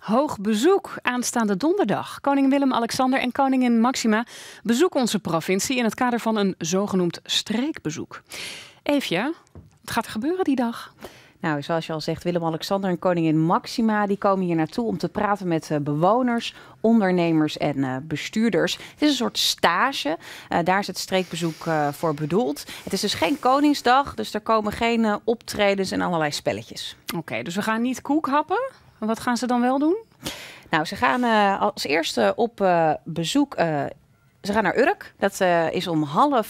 Hoog bezoek aanstaande donderdag. Koning Willem-Alexander en koningin Máxima bezoeken onze provincie in het kader van een zogenoemd streekbezoek. Eefje, wat gaat er gebeuren die dag? Nou, zoals je al zegt, Willem-Alexander en koningin Máxima die komen hier naartoe om te praten met bewoners, ondernemers en bestuurders. Het is een soort stage. Daar is het streekbezoek voor bedoeld. Het is dus geen Koningsdag, dus er komen geen optredens en allerlei spelletjes. Oké, dus we gaan niet koek happen. Wat gaan ze dan wel doen? Nou, ze gaan als eerste op bezoek. Ze gaan naar Urk. Dat is om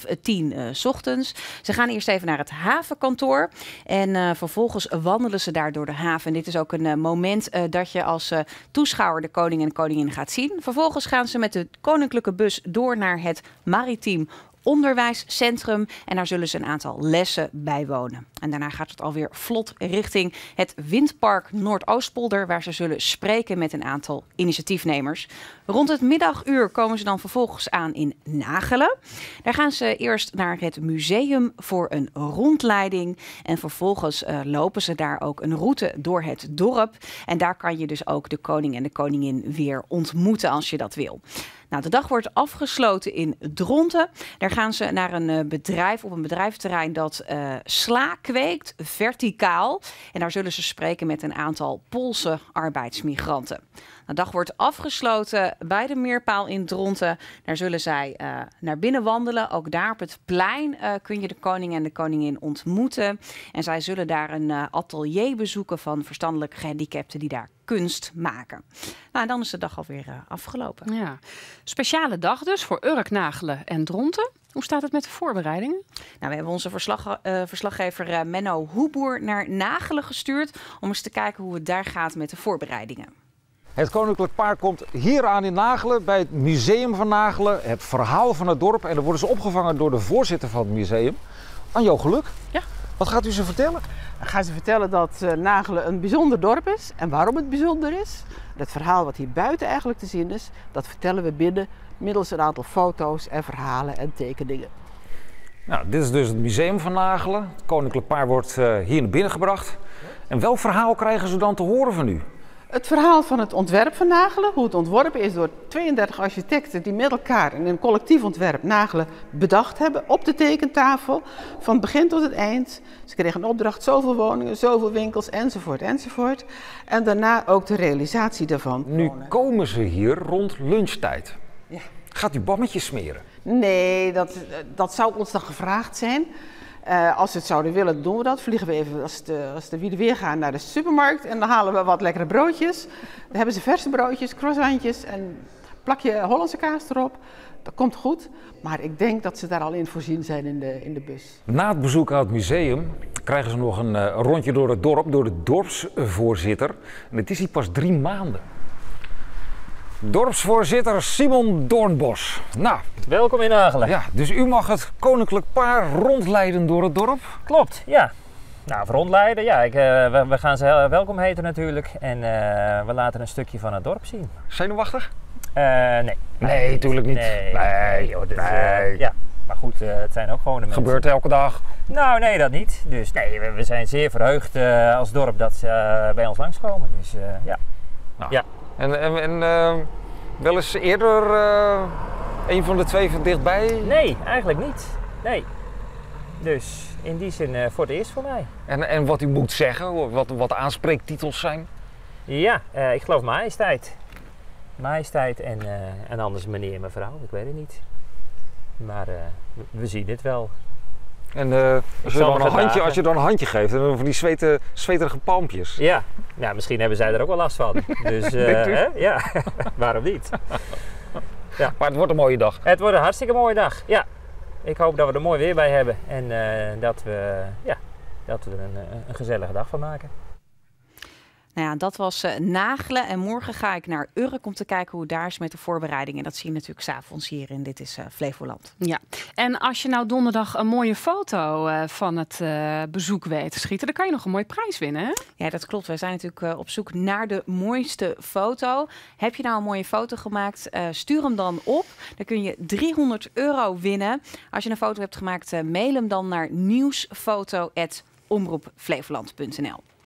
9:30 's ochtends. Ze gaan eerst even naar het havenkantoor. En vervolgens wandelen ze daar door de haven. En dit is ook een moment dat je als toeschouwer de koning en de koningin gaat zien. Vervolgens gaan ze met de koninklijke bus door naar het Maritiem Onderwijscentrum. En daar zullen ze een aantal lessen bijwonen. En daarna gaat het alweer vlot richting het Windpark Noordoostpolder, waar ze zullen spreken met een aantal initiatiefnemers. Rond het middaguur komen ze dan vervolgens aan in Nagelen. Daar gaan ze eerst naar het museum voor een rondleiding. En vervolgens lopen ze daar ook een route door het dorp. En daar kan je dus ook de koning en de koningin weer ontmoeten als je dat wil. Nou, de dag wordt afgesloten in Dronten. Daar gaan ze naar een bedrijf op een bedrijventerrein dat sla kweekt, verticaal. En daar zullen ze spreken met een aantal Poolse arbeidsmigranten. De dag wordt afgesloten bij de Meerpaal in Dronten. Daar zullen zij naar binnen wandelen. Ook daar op het plein kun je de koning en de koningin ontmoeten. En zij zullen daar een atelier bezoeken van verstandelijk gehandicapten die daar kunst maken. Nou, en dan is de dag alweer afgelopen. Ja. Speciale dag dus voor Urk, Nagelen en Dronten. Hoe staat het met de voorbereidingen? Nou, we hebben onze verslaggever Menno Hoeboer naar Nagelen gestuurd om eens te kijken hoe het daar gaat met de voorbereidingen. Het koninklijk paar komt hier aan in Nagelen bij het Museum van Nagelen. Het verhaal van het dorp. En dan worden ze opgevangen door de voorzitter van het museum, Anjo Geluk. Ja. Wat gaat u ze vertellen? Dan gaan ze vertellen dat Nagelen een bijzonder dorp is en waarom het bijzonder is. Het verhaal wat hier buiten eigenlijk te zien is, dat vertellen we binnen middels een aantal foto's en verhalen en tekeningen. Nou, dit is dus het Museum van Nagelen. Het koninklijk paar wordt hier naar binnen gebracht. En welk verhaal krijgen ze dan te horen van u? Het verhaal van het ontwerp van Nagelen, hoe het ontworpen is door 32 architecten die met elkaar in een collectief ontwerp Nagelen bedacht hebben op de tekentafel, van het begin tot het eind. Ze kregen een opdracht, zoveel woningen, zoveel winkels, enzovoort, enzovoort. En daarna ook de realisatie daarvan. Nu komen ze hier rond lunchtijd. Ja. Gaat u bammetjes smeren? Nee, dat zou ons dan gevraagd zijn. Als we het zouden willen, doen we dat. Vliegen we even als de wielen weer gaan naar de supermarkt en dan halen we wat lekkere broodjes. Dan hebben ze verse broodjes, croissantjes en plakje Hollandse kaas erop. Dat komt goed, maar ik denk dat ze daar al in voorzien zijn in de bus. Na het bezoek aan het museum krijgen ze nog een rondje door het dorp door de dorpsvoorzitter. En het is hier pas 3 maanden. Dorpsvoorzitter Simon Doornbos. Nou, welkom in Nagelen. Ja, dus u mag het koninklijk paar rondleiden door het dorp? Klopt, ja. Nou, voor rondleiden, ja. We gaan ze welkom heten natuurlijk. En we laten een stukje van het dorp zien. Zenuwachtig? Nee. Nee, natuurlijk niet. Nee, joh, ja. Maar goed, het zijn ook gewone mensen. Gebeurt elke dag? Nou, nee, dat niet. Dus nee, we zijn zeer verheugd als dorp dat ze bij ons langskomen. Dus ja. Nou. Ja. En wel eens eerder een van de twee van dichtbij? Nee, eigenlijk niet. Nee. Dus in die zin voor het eerst voor mij. En wat u moet zeggen, wat aanspreektitels zijn? Ja, ik geloof majesteit. Majesteit en anders meneer en mevrouw, ik weet het niet. Maar we zien dit wel. En als je dan een handje geeft, dan van die zweterige palmpjes. Ja, nou, misschien hebben zij er ook wel last van. Dus ja, waarom niet? Ja. Maar het wordt een mooie dag. Het wordt een hartstikke mooie dag, ja. Ik hoop dat we er mooi weer bij hebben en dat we er een gezellige dag van maken. Nou ja, dat was Nagelen en morgen ga ik naar Urk om te kijken hoe het daar is met de voorbereidingen. En dat zie je natuurlijk 's avonds hier in Dit is Flevoland. Ja, en als je nou donderdag een mooie foto van het bezoek weet te schieten, dan kan je nog een mooie prijs winnen, hè? Ja, dat klopt. Wij zijn natuurlijk op zoek naar de mooiste foto. Heb je nou een mooie foto gemaakt, stuur hem dan op. Dan kun je €300 winnen. Als je een foto hebt gemaakt, mail hem dan naar nieuwsfoto@omroepflevoland.nl.